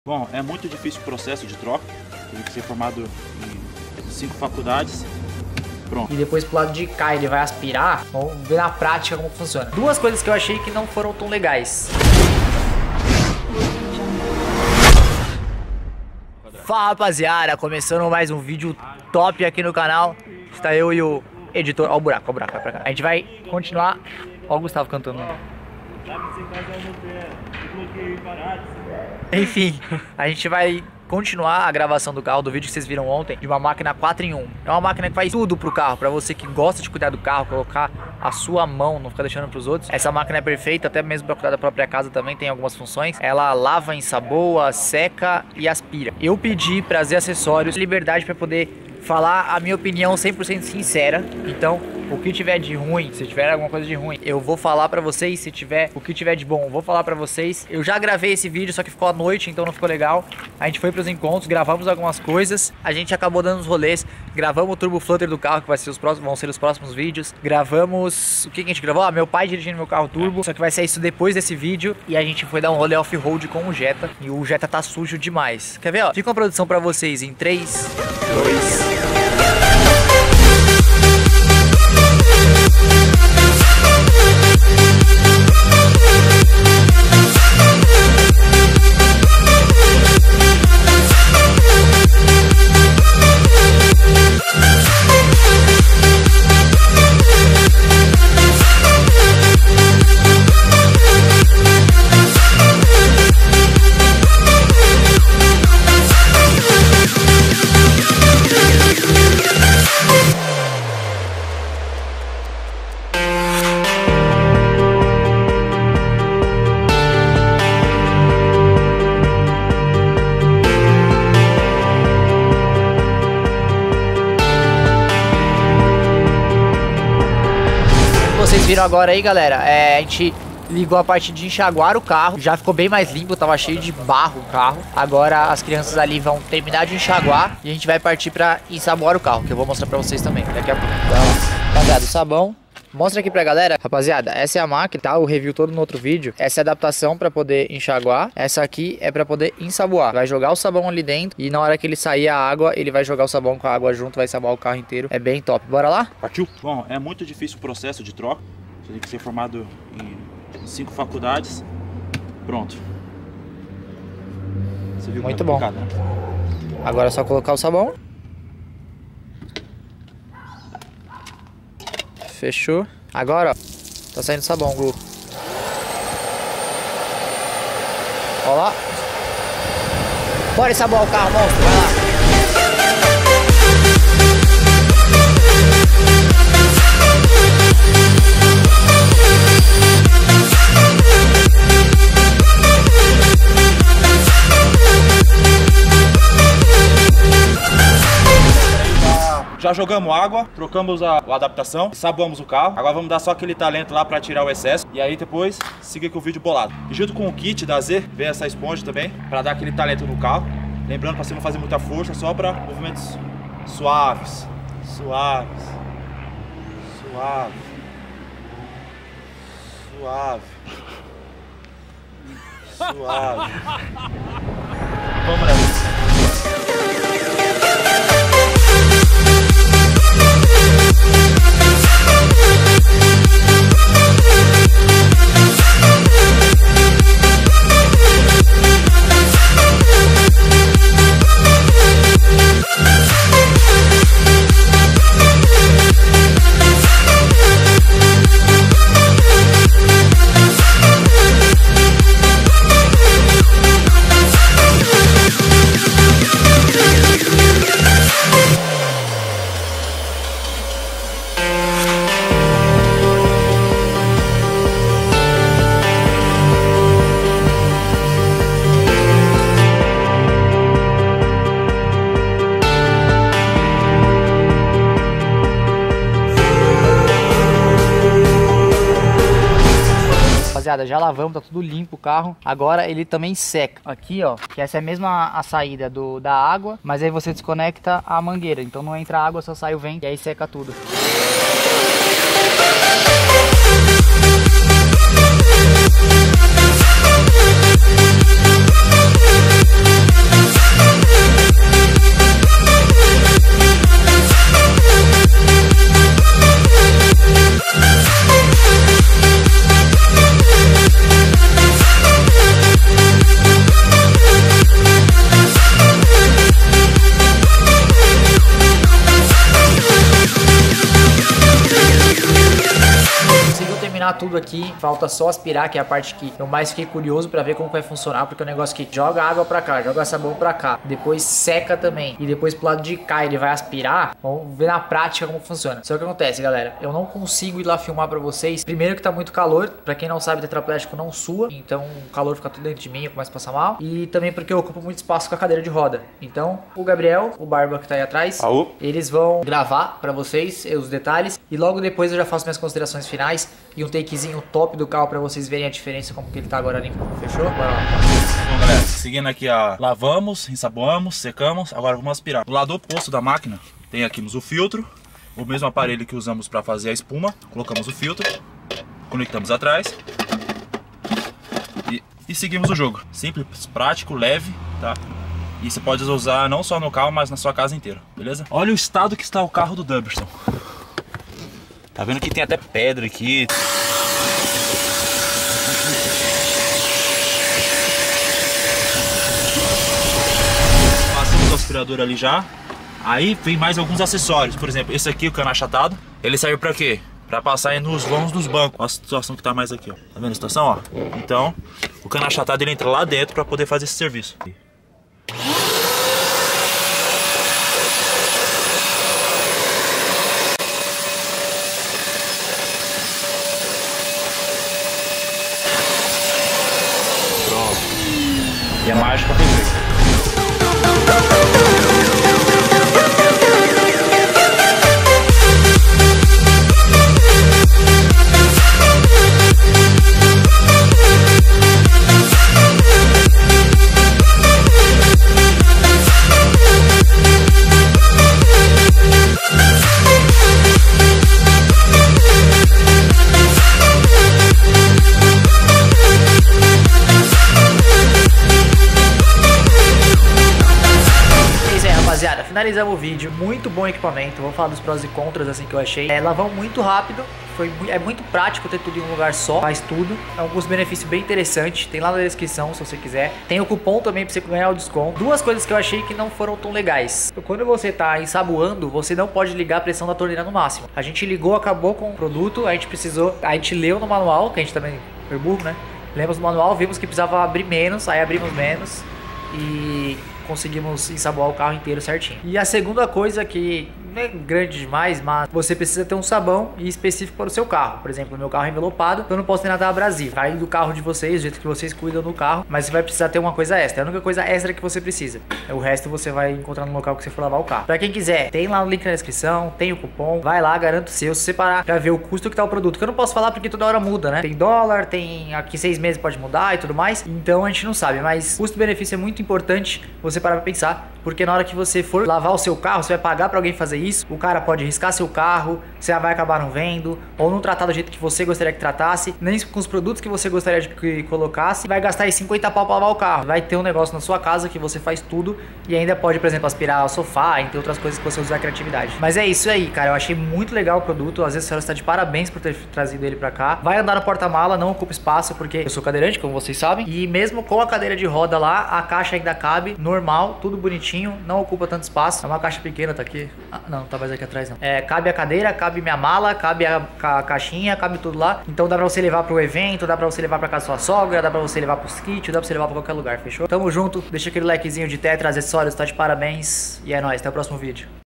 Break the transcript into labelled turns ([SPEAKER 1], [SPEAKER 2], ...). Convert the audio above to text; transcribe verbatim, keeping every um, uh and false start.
[SPEAKER 1] Bom, é muito difícil o processo de troca. Tem que ser formado em cinco faculdades. Pronto.
[SPEAKER 2] E depois pro lado de cá ele vai aspirar. Vamos ver na prática como funciona. Duas coisas que eu achei que não foram tão legais. Fala, rapaziada, começando mais um vídeo top aqui no canal. Está eu e o editor. Ó o buraco, ó o buraco, vai pra cá. A gente vai continuar. Ó o Gustavo cantando. Enfim, a gente vai continuar a gravação do carro, do vídeo que vocês viram ontem, de uma máquina quatro em um. É uma máquina que faz tudo pro carro, pra você que gosta de cuidar do carro, colocar a sua mão, não ficar deixando pros outros. Essa máquina é perfeita, até mesmo pra cuidar da própria casa também, tem algumas funções. Ela lava, ensaboa, seca e aspira. Eu pedi pra Z Acessórios liberdade pra poder falar a minha opinião cem por cento sincera. Então, o que tiver de ruim, se tiver alguma coisa de ruim, eu vou falar pra vocês. Se tiver o que tiver de bom, eu vou falar pra vocês. Eu já gravei esse vídeo, só que ficou à noite, então não ficou legal. A gente foi pros encontros, gravamos algumas coisas. A gente acabou dando os rolês. Gravamos o Turbo Flutter do carro, que vai ser os próximos, vão ser os próximos vídeos. Gravamos... O que, que a gente gravou? Ah, meu pai dirigindo meu carro turbo. Só que vai ser isso depois desse vídeo. E a gente foi dar um rolê off-road com o Jetta. E o Jetta tá sujo demais. Quer ver, ó? Fica uma produção pra vocês em três, dois... Vocês viram agora aí, galera, é, a gente ligou a parte de enxaguar o carro. Já ficou bem mais limpo, tava cheio de barro o carro. Agora as crianças ali vão terminar de enxaguar e a gente vai partir pra ensaboar o carro, que eu vou mostrar pra vocês também daqui a pouco. Rapaziada, o sabão. Mostra aqui pra galera. Rapaziada, essa é a máquina, tá? O review todo no outro vídeo. Essa é a adaptação pra poder enxaguar. Essa aqui é pra poder ensaboar. Vai jogar o sabão ali dentro e na hora que ele sair a água, ele vai jogar o sabão com a água junto, vai ensaboar o carro inteiro. É bem top. Bora lá?
[SPEAKER 1] Partiu? Bom, é muito difícil o processo de troca. Você tem que ser formado em cinco faculdades. Pronto. Você viu?
[SPEAKER 2] Muito bom. Né? Agora é só colocar o sabão. Fechou. Agora, ó, tá saindo sabão, Gu. Ó lá. Bora ensaboar o carro, monstro. Vai lá.
[SPEAKER 1] Já jogamos água, trocamos a, a adaptação, ensaboamos o carro. Agora vamos dar só aquele talento lá pra tirar o excesso. E aí depois, siga com o vídeo bolado. E junto com o kit da Z, vem essa esponja também, pra dar aquele talento no carro. Lembrando pra você não fazer muita força, só pra movimentos suaves. Suaves. Suave. Suave. Suave. Vamos nessa.
[SPEAKER 2] Rapaziada, já lavamos, tá tudo limpo o carro. Agora ele também seca. Aqui, ó, que essa é a mesma a saída do, da água, mas aí você desconecta a mangueira. Então não entra água, só sai o vento e aí seca tudo. terminar tudo aqui, falta só aspirar, que é a parte que eu mais fiquei curioso pra ver como vai funcionar, porque é um negócio que joga água pra cá, joga sabão pra cá, depois seca também, e depois pro lado de cá ele vai aspirar. Vamos ver na prática como funciona. Só que acontece, galera, eu não consigo ir lá filmar pra vocês. Primeiro que tá muito calor, pra quem não sabe, tetraplégico não sua, então o calor fica tudo dentro de mim, eu começo a passar mal. E também porque eu ocupo muito espaço com a cadeira de roda. Então, o Gabriel, o Barba que tá aí atrás, Aú. eles vão gravar pra vocês os detalhes, e logo depois eu já faço minhas considerações finais e um takezinho top do carro pra vocês verem a diferença como que ele tá agora limpo. Fechou? Bora lá.
[SPEAKER 1] Bom, galera, seguindo aqui, ó, lavamos, ensaboamos, secamos, agora vamos aspirar. Do lado oposto da máquina tem aqui o filtro, o mesmo aparelho que usamos para fazer a espuma. Colocamos o filtro, conectamos atrás e, e seguimos o jogo. Simples, prático, leve, tá? E você pode usar não só no carro, mas na sua casa inteira, beleza? Olha o estado que está o carro do Duberson. Tá vendo que tem até pedra aqui. Passamos o aspirador ali já. Aí vem mais alguns acessórios. Por exemplo, esse aqui, o cano achatado. Ele serve pra quê? Pra passar aí nos vãos dos bancos. Olha a situação que tá mais aqui, ó. Tá vendo a situação, ó? Então, o cano achatado ele entra lá dentro pra poder fazer esse serviço. Pronto. E a mágica foi feita.
[SPEAKER 2] Finalizamos o vídeo, muito bom equipamento. Vou falar dos prós e contras assim que eu achei. É, lavão muito rápido, foi, é muito prático ter tudo em um lugar só, faz tudo. É um custo-benefício bem interessante, tem lá na descrição se você quiser. Tem o cupom também pra você ganhar o desconto. Duas coisas que eu achei que não foram tão legais. Quando você tá ensaboando, você não pode ligar a pressão da torneira no máximo. A gente ligou, acabou com o produto, a gente precisou, a gente leu no manual, que a gente também foi burro, né? Lemos no manual, vimos que precisava abrir menos, aí abrimos menos e conseguimos ensaboar o carro inteiro certinho. E a segunda coisa que não é grande demais, mas você precisa ter um sabão específico para o seu carro. Por exemplo, o meu carro é envelopado, eu não posso ter nada abrasivo. Vai do carro de vocês, do jeito que vocês cuidam do carro, mas você vai precisar ter uma coisa extra. É a única coisa extra que você precisa. O resto você vai encontrar no local que você for lavar o carro. Para quem quiser, tem lá o link na descrição, tem o cupom, vai lá, garanto o seu. Se você parar para ver o custo que tá o produto, que eu não posso falar porque toda hora muda, né? Tem dólar, tem aqui seis meses pode mudar e tudo mais, então a gente não sabe, mas custo-benefício é muito importante você parar para pensar, porque na hora que você for lavar o seu carro, você vai pagar para alguém fazer isso, o cara pode riscar seu carro, você vai acabar não vendo, ou não tratar do jeito que você gostaria que tratasse, nem com os produtos que você gostaria de que colocasse, vai gastar aí cinquenta pau para lavar o carro. Vai ter um negócio na sua casa que você faz tudo e ainda pode, por exemplo, aspirar o sofá, entre outras coisas que você usa a criatividade. Mas é isso aí, cara, eu achei muito legal o produto, às vezes a senhora está de parabéns por ter trazido ele para cá. Vai andar no porta-mala, não ocupa espaço, porque eu sou cadeirante, como vocês sabem, e mesmo com a cadeira de roda lá, a caixa ainda cabe, normal, tudo bonitinho, não ocupa tanto espaço. É uma caixa pequena, tá aqui. Ah, não, tá mais aqui atrás não. É, cabe a cadeira, cabe minha mala, cabe a, a caixinha, cabe tudo lá. Então dá pra você levar pro evento, dá pra você levar pra casa da sua sogra, dá pra você levar pros kits, dá pra você levar pra qualquer lugar, fechou? Tamo junto, deixa aquele likezinho de tetra, acessórios, tá de parabéns. E é nóis, até o próximo vídeo.